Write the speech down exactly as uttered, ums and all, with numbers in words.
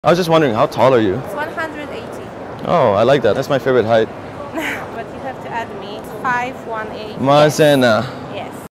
I was just wondering, how tall are you? It's one hundred eighty. Oh, I like that. That's my favorite height. But you have to add me. It's five one eight. Mazena. Yes.